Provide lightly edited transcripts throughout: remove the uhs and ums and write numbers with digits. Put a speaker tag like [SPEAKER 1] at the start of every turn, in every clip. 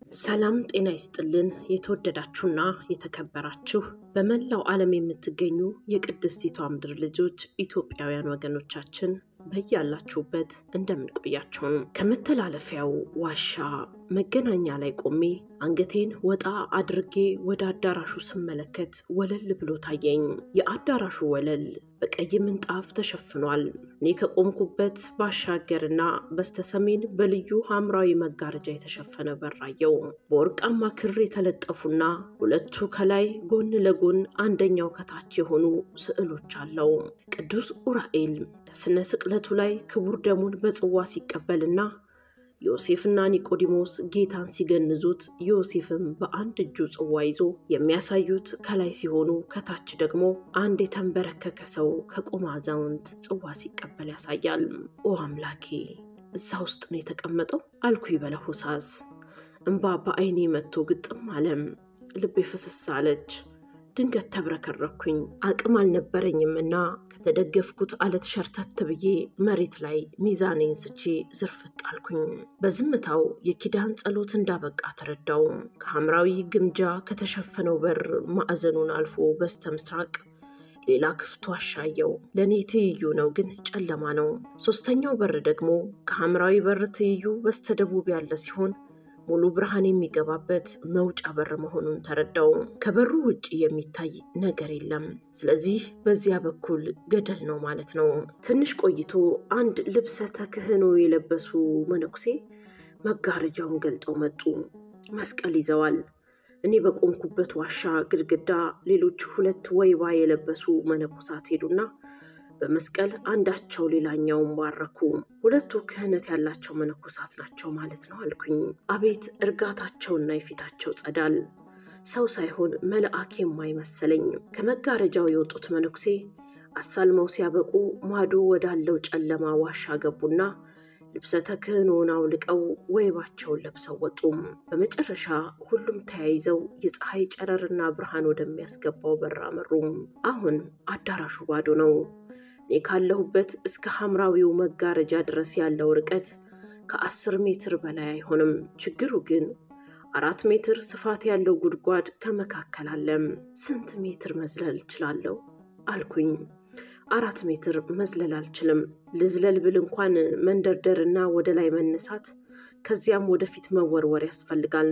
[SPEAKER 1] ሰላም ጤና ይስጥልን የተወደዳችሁና የተከበራችሁ በመላው ዓለም የምትገኙ የቅድስቲቷ ምድር ልጆች ኢትዮጵያውያን ወገኖቻችን በያላችሁበት እንደምን ቆያችሁ ከመተላለፊያው ዋሻ መገናኛ ላይ ቆሜ አንገቴን ወጣ አድርጌ ወደ አዳራሹ ስመለከት ወለል ብሎ ታየኝ የአዳራሹ ወለል በቀይ ምንጣፍ ተሸፍኗል እኔ ከቆምኩበት ባሻገርና በስተሰሜን በልዩ ሐምራዊ መጋረጃ የተሸፈነ በራየው በወርቃማ ክር የተለጠፉና ሁለቱ ከላይ ጎን ለጎን አንደኛው ከታች የሆኑ ስዕሎች አለው ቅዱስ ኡራኤል ከስነ ስቅለቱ ላይ ክቡር ደሙን በጽዋ ሲቀበልና ዮሴፍና ኒቆዲሞስ ጌታን ሲገንዙት ዮሴፍም በአንድ እጁ ጽዋ ይዞ የሚያሳዩት ከላይ ሲሆኑ ከታች ደግሞ አንድ የተንበረከከ ሰው ከቆመ አዛውንት ጽዋ ሲቀበል ያሳያል ኦ አምላኬ እዛ ውስጥ ነው የተቀመጠው አልኩኝ በለሆሳስ እንባ በአይኔ መጥቶ ግጥም አለም ልቤ ፍስስ አለች ድንገት ተብረከረኩኝ አቅም አልነበረኝምና ከተደገፍኩት አለት ሸርተት ብዬ መሬት ላይ ሚዛኔን ስቼ ዝርፍት ጣልኩኝ በዝምታው የኪዳን ጸሎት እንዳበቃ ተረዳው ከሐምራዊ ግምጃ ከተሸፈነው በር ማዕዘኑን አልፎ በስተምስራቅ ሌላ ክፍት ዋሻየው ለኔ ትይዩ ነው ግን ጨለማ ነው ሶስተኛው በር ደግሞ ከሐምራዊ በር ትይዩ በስተደቡብ ያለ ሲሆን ሙሉ ብርሃን የሚገባበት መውጫ በር መሆኑን ተረዳው ከበሩ ውጪ የሚታይ ነገር የለም ስለዚህ በዚያ በኩል ገደል ነው ማለት ነው ትንሽ ቆይቶ አንድ ልብሰ ተክህኖ የለበሱ መነኩሴ መጋረጃውን ገልጠው መጡ መስቀል ይዘዋል እኔ በቆምኩበት ዋሻ ግድግዳ ሌሎች ሁለት ወይባ የለበሱ መነኮሳት ሄዱና በመስቀል አንዳቸው ሌላኛውን ባረኩ ሁለቱ ክህነት ያላቸው መነኮሳት ናቸው ማለት ነው አልኩኝ አቤት እርጋታቸውና የፊታቸው ጸዳል ሰው ሳይሆን መልአክ የማይመስለኝ ከመጋረጃው የወጡት መነኩሴ አሳልመው ሲያበቁ ማዶ ወዳለው ጨለማ ዋሻ ገቡና ልብሰ ተክህኖን አውልቀው ወይባቸውን ለብሰው ወጡ በመጨረሻ ሁሉም ተያይዘው የፀሐይ ጨረርና ብርሃን ወደሚያስገባው በር አመሩ አሁን አዳራሹ ባዶ ነው ካለሁበት እስከ ሐምራዊው መጋረጃ ድረስ ያለው ርቀት ከ10 ሜትር በላይ አይሆንም ችግሩ ግን 4 ሜትር ስፋት ያለው ጉድጓድ ከመካከል አለ ስንት ሜትር መዝለል እችላለሁ አልኩኝ 4 ሜትር መዝለል አልችልም ልዝለል ብል እንኳን መንደርደርና ወደ ላይ መነሳት ከዚያም ወደፊት መወርወር ያስፈልጋል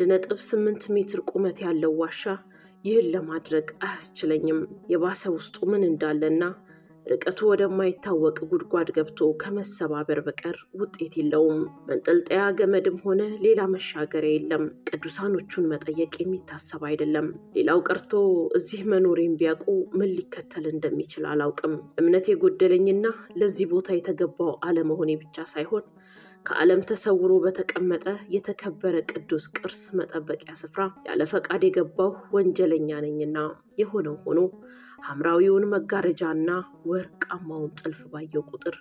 [SPEAKER 1] 1.8 ሜትር ቁመት ያለው ዋሻ ይህን ለማድረግ አያስችለኝም የባሰ ውስጡ ምን እንዳለና ርቀቱ ወደማይታወቅ ጉድጓድ ገብቶ ከመሰባበር በቀር ውጤት የለውም መንጠልጠያ ገመድም ሆነ ሌላ መሻገሪያ የለም ቅዱሳኖቹን መጠየቅ የሚታሰብ አይደለም ሌላው ቀርቶ እዚህ መኖሬን ቢያውቁ ምን ሊከተል እንደሚችል አላውቅም እምነት የጎደለኝና ለዚህ ቦታ የተገባው አለመሆኔ ብቻ ሳይሆን ከዓለም ተሰውሮ በተቀመጠ የተከበረ ቅዱስ ቅርስ መጠበቂያ ስፍራ ያለ ፈቃድ የገባው ወንጀለኛ ነኝና የሆነው ሆኖ ሐምራዊውን መጋረጃና ወርቃማውን ጥልፍ ባየው ቁጥር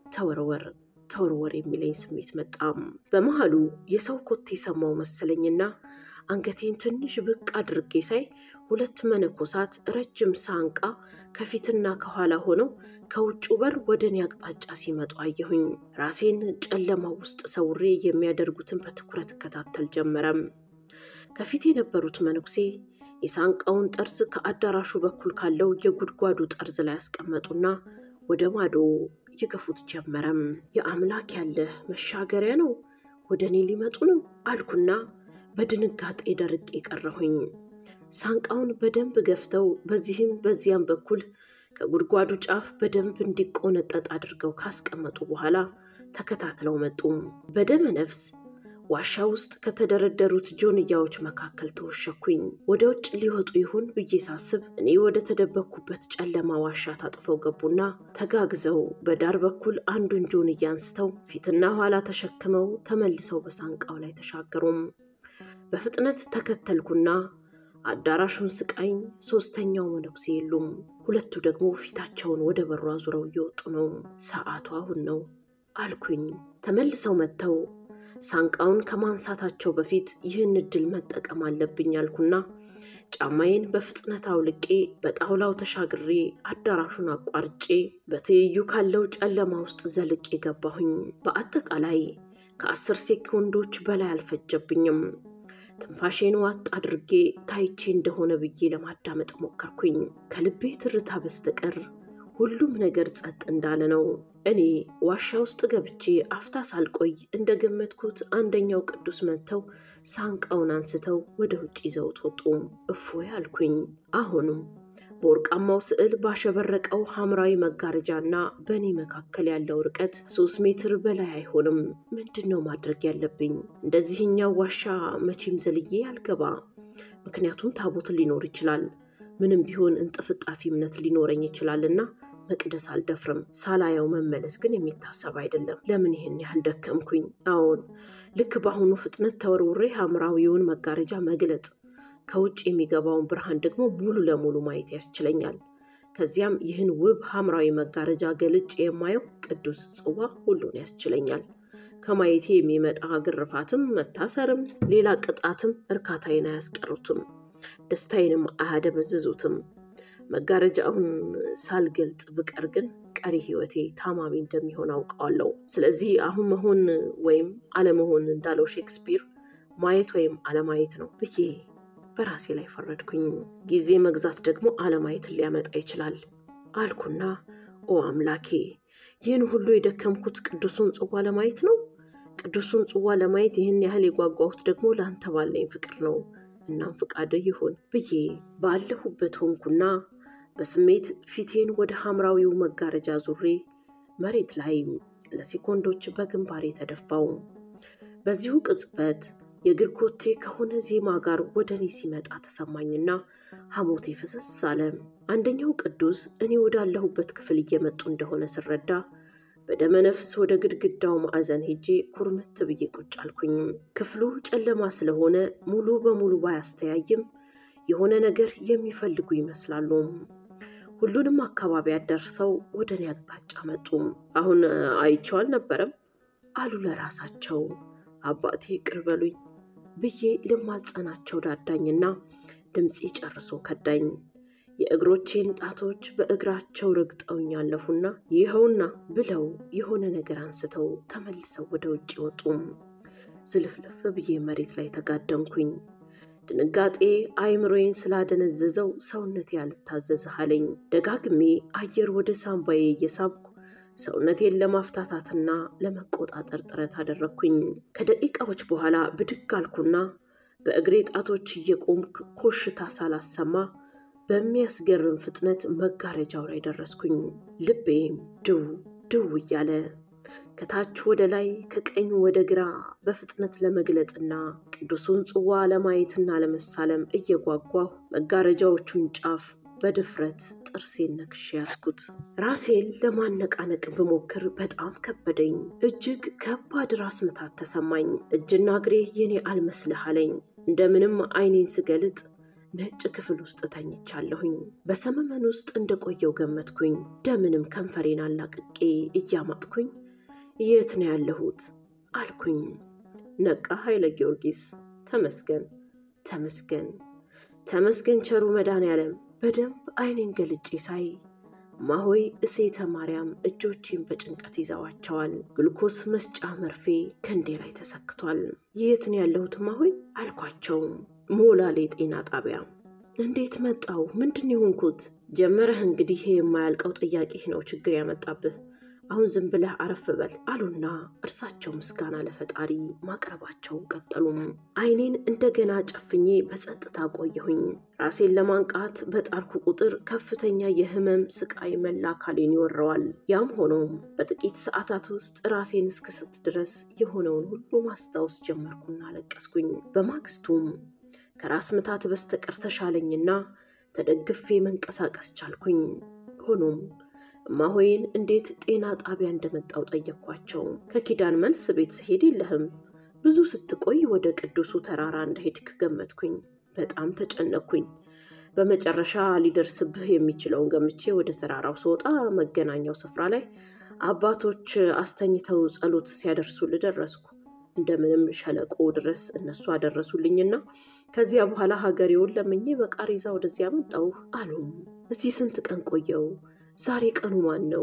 [SPEAKER 1] ተወርወር የሚለኝ ስሜት መጣም በመሃሉ የሰው ኮቴ ሰማው መሰለኝና አንገቴን ትንሽ ብቅ አድርጌ ሳይ ሁለት መነኮሳት ረጅም ሳንቃ ከፊትና ከኋላ ሆነው ከውጭ በር ወደኔ አቅጣጫ ሲመጡ አየሁኝ ራሴን ጨለማ ውስጥ ሰውሬ የሚያደርጉትን በትኩረት ከታተል ጀመረም ከፊት የነበሩት መነኩሴ የሳንቃውን ጠርዝ ከአዳራሹ በኩል ካለው የጉድጓዱ ጠርዝ ላይ ያስቀመጡና ወደ ማዶ ይገፉት ጀመረም የአምላክ ያለ መሻገሪያ ነው ወደኔ ሊመጡ ነው አልኩና በድንጋጤ ደርቄ ቀረሁኝ ሳንቃውን በደንብ ገፍተው በዚህም በዚያም በኩል ከጉድጓዱ ጫፍ በደንብ እንዲቆነጠጥ አድርገው ካስቀመጡ በኋላ ተከታትለው መጡ በደመ ነፍስ ዋሻ ውስጥ ከተደረደሩት ጆንያዎች መካከል ተወሸኩኝ ወደ ውጭ ሊወጡ ይሆን ብዬ ሳስብ እኔ ወደ ተደበኩበት ጨለማ ዋሻ ታጥፈው ገቡና ተጋግዘው በዳር በኩል አንዱን ጆንያ አንስተው ፊትና ኋላ ተሸክመው ተመልሰው በሳንቃው ላይ ተሻገሩም በፍጥነት ተከተልኩና አዳራሹን ስቃኝ ሶስተኛው መነኩሴ የሉም ሁለቱ ደግሞ ፊታቸውን ወደ በሩ አዙረው እየወጡ ነው ሰዓቱ አሁን ነው አልኩኝ ተመልሰው መተው ሳንቃውን ከማንሳታቸው በፊት ይህን እድል መጠቀም አለብኝ አልኩና ጫማዬን በፍጥነት አውልቄ በጣውላው ተሻግሬ አዳራሹን አቋርጬ በትይዩ ካለው ጨለማ ውስጥ ዘልቄ ገባሁኝ በአጠቃላይ ከ10 ሴኮንዶች በላይ አልፈጀብኝም ትንፋሼን ዋጥ አድርጌ ታይቼ እንደሆነ ብዬ ለማዳመጥ ሞከርኩኝ። ከልቤ ትርታ በስተቀር ሁሉም ነገር ጸጥ እንዳለ ነው። እኔ ዋሻ ውስጥ ገብቼ አፍታ ሳልቆይ እንደገመትኩት አንደኛው ቅዱስ መጥተው ሳንቃውን አንስተው ወደ ውጭ ይዘውት ወጡ። እፎይ አልኩኝ። አሁንም በወርቃማው ስዕል ባሸበረቀው ሐምራዊ መጋረጃና በእኔ መካከል ያለው ርቀት 3 ሜትር በላይ አይሆንም። ምንድነው ማድረግ ያለብኝ? እንደዚህኛው ዋሻ መቼም ዘልዬ አልገባ። ምክንያቱም ታቦት ሊኖር ይችላል። ምንም ቢሆን እንጥፍጣፊ እምነት ሊኖረኝ ይችላልና መቅደስ አልደፍርም። ሳላየው መመለስ ግን የሚታሰብ አይደለም። ለምን ይሄን ያህል ደከምኩኝ? አዎን፣ ልክ በአሁኑ ፍጥነት ተወርውሬ ሐምራዊውን መጋረጃ መግለጥ፣ ከውጭ የሚገባውን ብርሃን ደግሞ ሙሉ ለሙሉ ማየት ያስችለኛል። ከዚያም ይህን ውብ ሐምራዊ መጋረጃ ገልጬ የማየው ቅዱስ ጽዋ ሁሉን ያስችለኛል። ከማየቴ የሚመጣ ግርፋትም መታሰርም ሌላ ቅጣትም እርካታዬን አያስቀሩትም፣ ደስታዬንም አያደበዝዙትም። መጋረጃውን ሳልገልጥ ብቀር ግን ቀሪ ህይወቴ ታማሚ እንደሚሆን አውቀዋለሁ። ስለዚህ አሁን መሆን ወይም አለመሆን እንዳለው ሼክስፒር ማየት ወይም አለማየት ነው ብዬ በራሴ ላይ ፈረድኩኝ። ጊዜ መግዛት ደግሞ አለማየትን ሊያመጣ ይችላል አልኩና ኦ አምላኬ፣ ይህን ሁሉ የደከምኩት ቅዱሱን ጽዋ ለማየት ነው? ቅዱሱን ጽዋ ለማየት ይህን ያህል የጓጓሁት ደግሞ ለአንተ ባለኝ ፍቅር ነው። እናም ፍቃድ ይሁን ብዬ ባለሁበት ሆንኩና በስሜት ፊቴን ወደ ሐምራዊው መጋረጃ ዙሬ መሬት ላይ ለሴኮንዶች በግንባሬ ተደፋው። በዚሁ ቅጽበት የእግር ኮቴ ከሆነ ዜማ ጋር ወደኔ ሲመጣ ተሰማኝና ሐሞቴ ፍስስ አለ። አንደኛው ቅዱስ እኔ ወዳለሁበት ክፍል እየመጡ እንደሆነ ስረዳ በደመ ነፍስ ወደ ግድግዳው ማዕዘን ሄጄ ኩርምት ብዬ ቁጭ አልኩኝ። ክፍሉ ጨለማ ስለሆነ ሙሉ በሙሉ ባያስተያይም የሆነ ነገር የሚፈልጉ ይመስላሉ። ሁሉንም አካባቢ አደርሰው ወደኔ አቅጣጫ መጡ። አሁን አይቼው አልነበረም አሉ ለራሳቸው። አባቴ ይቅር በሉኝ ብዬ ልማጸናቸው ዳዳኝና ድምፄ ጨርሶ ከዳኝ። የእግሮቼን ጣቶች በእግራቸው ረግጠውኝ አለፉና ይኸውና ብለው የሆነ ነገር አንስተው ተመልሰው ወደ ውጭ ወጡ። ዝልፍልፍ ብዬ መሬት ላይ ተጋደምኩኝ። ድንጋጤ አይምሮዬን ስላደነዘዘው ሰውነቴ ያልታዘዝ አለኝ። ደጋግሜ አየር ወደ ሳምባዬ እየሳብኩ ሰውነቴን ለማፍታታትና ለመቆጣጠር ጥረት አደረኩኝ። ከደቂቃዎች በኋላ ብድግ አልኩና በእግሬ ጣቶች እየቆምኩ ኮሽታ ሳላሰማ በሚያስገርም ፍጥነት መጋረጃው ላይ ደረስኩኝ። ልቤም ድው ድው እያለ ከታች ወደ ላይ ከቀኝ ወደ ግራ በፍጥነት ለመግለጥና ቅዱሱን ጽዋ ለማየትና ለመሳለም እየጓጓሁ መጋረጃዎቹን ጫፍ በድፍረት ጥርሴን ነክሼ ያዝኩት። ራሴን ለማነቃነቅ ብሞክር በጣም ከበደኝ። እጅግ ከባድ ራስ ምታት ተሰማኝ። እጅና እግሬ የኔ አልመስልህ አለኝ። እንደምንም አይኔን ስገልጥ ነጭ ክፍል ውስጥ ተኝቻለሁኝ። በሰመመን ውስጥ እንደቆየው ገመትኩኝ። ደምንም ከንፈሬን አላቅቄ እያማጥኩኝ የት ነው ያለሁት አልኩኝ። ነቃ ኃይለ ጊዮርጊስ። ተመስገን ተመስገን ተመስገን ቸሩ መድኃኔዓለም። በደንብ አይኔን ገልጬ ሳይ ማሆይ እሴተ ማርያም እጆቼን በጭንቀት ይዘዋቸዋል። ግሉኮስ መስጫ መርፌ ክንዴ ላይ ተሰክቷል። የት ነው ያለሁት ማሆይ አልኳቸው። ሞላሌ ጤና ጣቢያ። እንዴት መጣው? ምንድን ይሆንኩት? ጀመረህ እንግዲህ የማያልቀው ጥያቄህ ነው ችግር ያመጣብህ። አሁን ዝም ብለህ አረፍ በል አሉና እርሳቸው ምስጋና ለፈጣሪ ማቅረባቸው ቀጠሉም። አይኔን እንደገና ጨፍኜ በጸጥታ ቆየሁኝ። ራሴን ለማንቃት በጣርኩ ቁጥር ከፍተኛ የህመም ስቃይ መላ አካሌን ይወረዋል። ያም ሆኖ በጥቂት ሰዓታት ውስጥ ራሴን እስክስት ድረስ የሆነውን ሁሉ ማስታወስ ጀመርኩና አለቀስኩኝ። በማግስቱም ከራስ ምታት በስተቀር ተሻለኝና ተደግፌ መንቀሳቀስ ቻልኩኝ። ሆኖም ማሆይን እንዴት ጤና ጣቢያ እንደመጣው ጠየቅኳቸው። ከኪዳን መልስ ቤት ስሄድ የለህም፣ ብዙ ስትቆይ ወደ ቅዱሱ ተራራ እንደሄድክ ገመትኩኝ። በጣም ተጨነቅኩኝ። በመጨረሻ ሊደርስብህ የሚችለውን ገምቼ ወደ ተራራው ስወጣ መገናኛው ስፍራ ላይ አባቶች አስተኝተው ጸሎት ሲያደርሱ ልደረስኩ። እንደምንም ሸለቆ ድረስ እነሱ አደረሱልኝና ከዚያ በኋላ ሀገሬውን ለምኜ በቃሪዛ ወደዚያ መጣሁ አሉ። እዚህ ስንት ቀን ቆየው? ዛሬ ቀኑ ማን ነው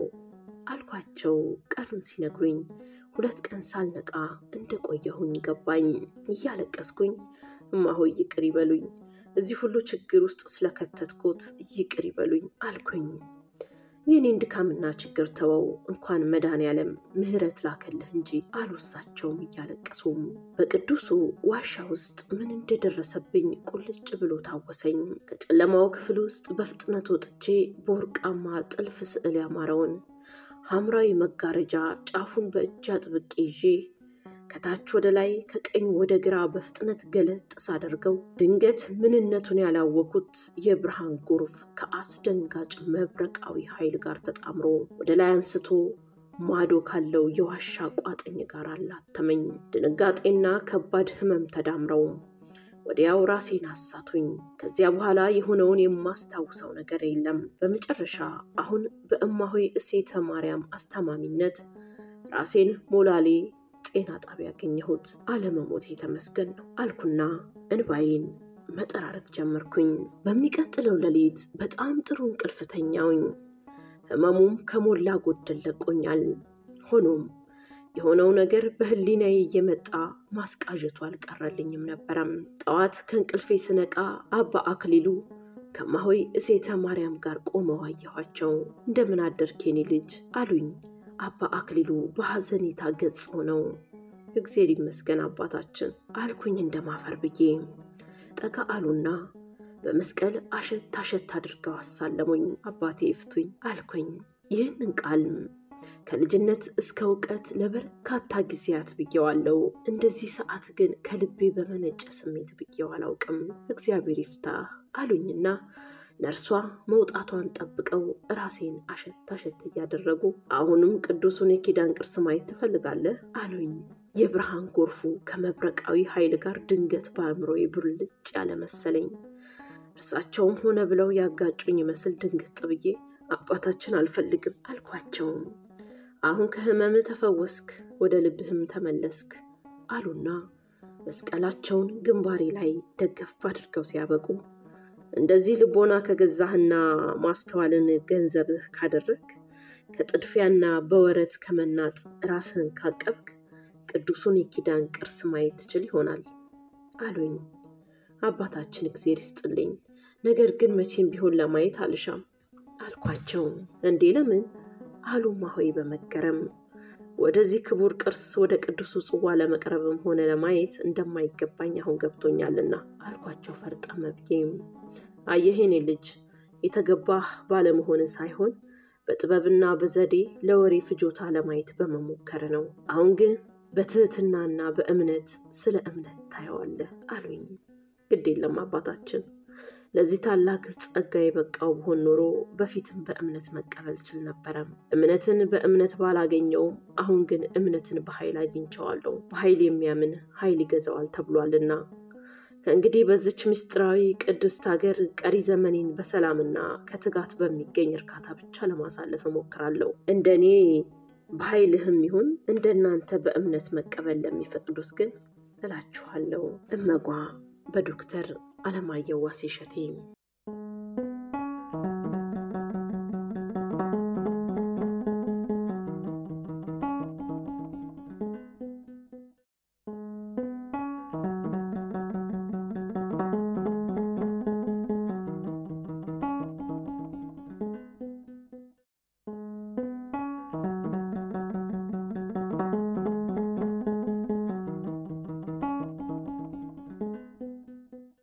[SPEAKER 1] አልኳቸው። ቀኑን ሲነግሩኝ 2 ቀን ሳልነቃ እንደቆየሁኝ ገባኝ። እያለቀስኩኝ እማሆይ ይቅር ይበሉኝ፣ እዚህ ሁሉ ችግር ውስጥ ስለከተትኩት ይቅር ይበሉኝ አልኩኝ። የኔን ድካምና ችግር ተወው፣ እንኳን መድኃኔዓለም ምሕረት ላከልህ እንጂ አሉ እሳቸውም እያለቀሱም። በቅዱሱ ዋሻ ውስጥ ምን እንደደረሰብኝ ቁልጭ ብሎ ታወሰኝ። ከጨለማው ክፍል ውስጥ በፍጥነት ወጥቼ በወርቃማ ጥልፍ ስዕል ያማረውን ሐምራዊ መጋረጃ ጫፉን በእጅ አጥብቄ ይዤ ከታች ወደ ላይ ከቀኝ ወደ ግራ በፍጥነት ገለጥ ሳደርገው ድንገት ምንነቱን ያላወኩት የብርሃን ጎርፍ ከአስደንጋጭ መብረቃዊ ኃይል ጋር ተጣምሮ ወደ ላይ አንስቶ ማዶ ካለው የዋሻ ቋጥኝ ጋር አላተመኝ። ድንጋጤና ከባድ ህመም ተዳምረው ወዲያው ራሴን አሳቱኝ። ከዚያ በኋላ የሆነውን የማስታውሰው ነገር የለም። በመጨረሻ አሁን በእማሆይ እሴተ ማርያም አስተማሚነት ራሴን ሞላሌ ጤና ጣቢያ ያገኘሁት። አለመሞት የተመስገን ነው አልኩና እንባዬን መጠራረግ ጀመርኩኝ። በሚቀጥለው ሌሊት በጣም ጥሩ እንቅልፍ ተኛሁኝ። ህመሙም ከሞላ ጎደል ለቆኛል። ሆኖም የሆነው ነገር በህሊናዬ እየመጣ ማስቃዠቱ አልቀረልኝም ነበረም። ጠዋት ከእንቅልፌ ስነቃ አባ አክሊሉ ከእማሆይ እሴተ ማርያም ጋር ቆመው አየኋቸው። እንደምን አደርክ የኔ ልጅ አሉኝ። አባ አክሊሉ በሐዘኔታ ገጽ ሆነው እግዚአብሔር ይመስገን አባታችን አልኩኝ እንደማፈር ብዬ። ጠጋ አሉና በመስቀል አሸት አድርገው አሳለሙኝ። አባቴ ይፍቱኝ አልኩኝ። ይህንን ቃል ከልጅነት እስከ ዕውቀት ለበርካታ ጊዜያት ብዬዋለሁ። እንደዚህ ሰዓት ግን ከልቤ በመነጨ ስሜት ብዬው አላውቅም። እግዚአብሔር ይፍታ አሉኝና ነርሷ መውጣቷን ጠብቀው ራሴን አሸት እያደረጉ አሁንም ቅዱሱን የኪዳን ቅርስ ማየት ትፈልጋለህ አሉኝ። የብርሃን ጎርፉ ከመብረቃዊ ኃይል ጋር ድንገት በአእምሮዬ ብልጭ ያለ መሰለኝ። እርሳቸውም ሆነ ብለው ያጋጩኝ መስል ድንገት ብዬ አባታችን አልፈልግም አልኳቸው። አሁን ከህመም ተፈወስክ፣ ወደ ልብህም ተመለስክ አሉና መስቀላቸውን ግንባሬ ላይ ደገፍ አድርገው ሲያበቁ እንደዚህ ልቦና ከገዛህና ማስተዋልን ገንዘብህ ካደረክ ከጥድፊያና በወረት ከመናጥ ራስህን ካቀብክ ቅዱሱን የኪዳን ቅርስ ማየት ትችል ይሆናል አሉኝ። አባታችን እግዚአብሔር ይስጥልኝ፣ ነገር ግን መቼም ቢሆን ለማየት አልሻም አልኳቸው። እንዴ ለምን አሉ እማሆይ በመገረም። ወደዚህ ክቡር ቅርስ ወደ ቅዱሱ ጽዋ ለመቅረብም ሆነ ለማየት እንደማይገባኝ አሁን ገብቶኛልና አልኳቸው ፈርጠም ብዬ። አየህ የኔ ልጅ የተገባህ ባለመሆን ሳይሆን በጥበብና በዘዴ ለወሬ ፍጆታ ለማየት በመሞከር ነው። አሁን ግን በትህትናና በእምነት ስለ እምነት ታየዋለህ አሉኝ። ግድ የለም አባታችን፣ ለዚህ ታላቅ ጸጋ የበቃው ብሆን ኖሮ በፊትም በእምነት መቀበል ችል ነበረ። እምነትን በእምነት ባላገኘው፣ አሁን ግን እምነትን በኃይል አግኝቼዋለሁ። በኃይል የሚያምን ኃይል ይገዛዋል ተብሏልና ከእንግዲህ በዚች ምስጢራዊ ቅድስት ሀገር ቀሪ ዘመኔን በሰላምና ከትጋት በሚገኝ እርካታ ብቻ ለማሳለፍ እሞክራለሁ። እንደኔ በኃይልህም ይሁን እንደናንተ በእምነት መቀበል ለሚፈቅዱት ግን እላችኋለሁ። እመጓ በዶክተር አለማየሁ ዋሴ እሸቴ